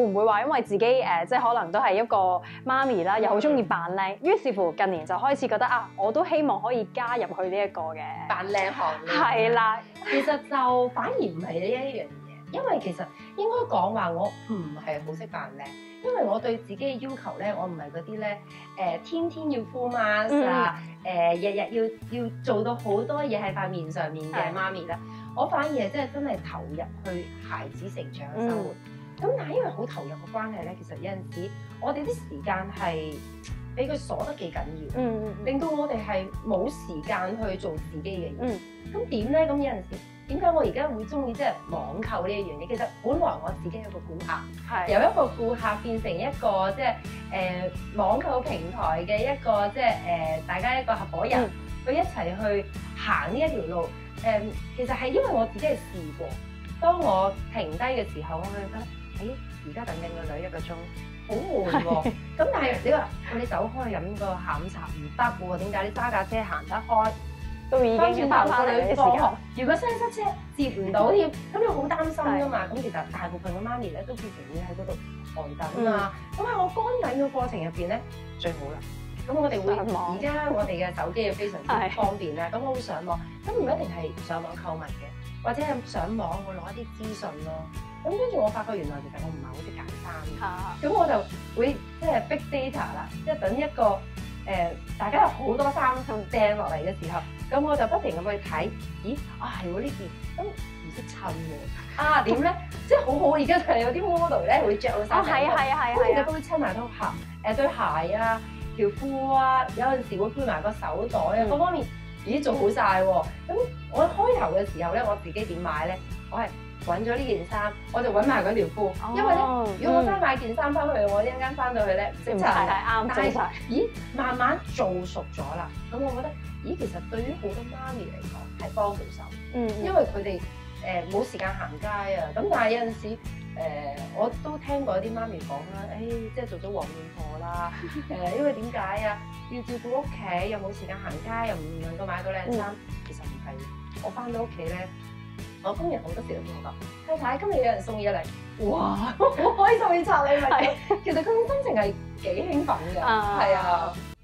唔會話因為自己即係可能都係一個媽咪啦，又好中意扮靚，於是乎近年就開始覺得啊，我都希望可以加入去呢一個嘅扮靚行列。 係啦， 其實就反而唔係呢一樣嘢，因為其實應該講話我唔係好識扮靚，因為我對自己嘅要求咧，我唔係嗰啲咧天天要敷 mask 啊，日日要做到好多嘢喺塊面上面嘅媽咪啦。我反而係真係投入去孩子成長嘅生活。咁但係因為好投入嘅關係咧，其實有陣時我哋啲時間係俾佢鎖得幾緊要，令到我哋係冇時間去做自己嘅嘢。咁點咧？咁有陣時點解我而家會中意即係網購呢一樣嘢？其實本來我自己係一個顧客，由一個顧客變成一個即係網購平台嘅一個即係大家一個合夥人，去一齊去行呢一條路。其實係因為我自己係試過，當我停低嘅時候，我會覺得，而家等緊個女1個鐘，好悶喎。咁但係你話，你走開飲個下午茶唔得喎？點解？你揸架車行得開， 都已經翻返嚟嘅時間。 如果塞車接唔到添，咁你好擔心噶嘛？咁其實大部分嘅媽咪咧都變成會喺嗰度寒等啊。咁喺我乾等嘅過程入邊咧，最好啦。咁我哋會而家我哋嘅手機又非常之方便咧，咁我會上網，咁唔一定係上網購物嘅，或者係上網會攞一啲資訊咯。咁跟住我發覺原來其實我唔係好識揀衫，咁我就會即係 big data 啦，即係等一個大家有好多衫掟落嚟嘅時候，咁我就不停咁去睇，咦係喎呢件，咁唔識襯喎，點咧？即係好好，而家就係有啲 model 咧會着到衫， 係啊， 咁其實都會襯埋套鞋，對鞋啊。條褲啊，有陣時會配埋個手袋啊，各方面做好晒喎。咁我開頭嘅時候咧，我自己點買咧？我係揾咗呢件衫，我就揾埋嗰條褲。因為咧，如果我齋買件衫翻去，我一陣間翻到去咧唔識襯， 啱做晒。 慢慢做熟咗啦。咁我覺得，其實對於好多媽咪嚟講係幫到手。因為佢哋冇時間行街啊。咁但係有陣時。我都聽過啲媽咪講啦，即係做咗黃面婆啦，因為點解啊？要照顧屋企，又冇時間行街，又唔能夠買到靚衫。其實唔係，我翻到屋企咧，我工人好多時都同我講：太太，今日有人送嘢嚟，哇，好開心要拆禮物。其實佢種心情係幾興奮㗎，係啊。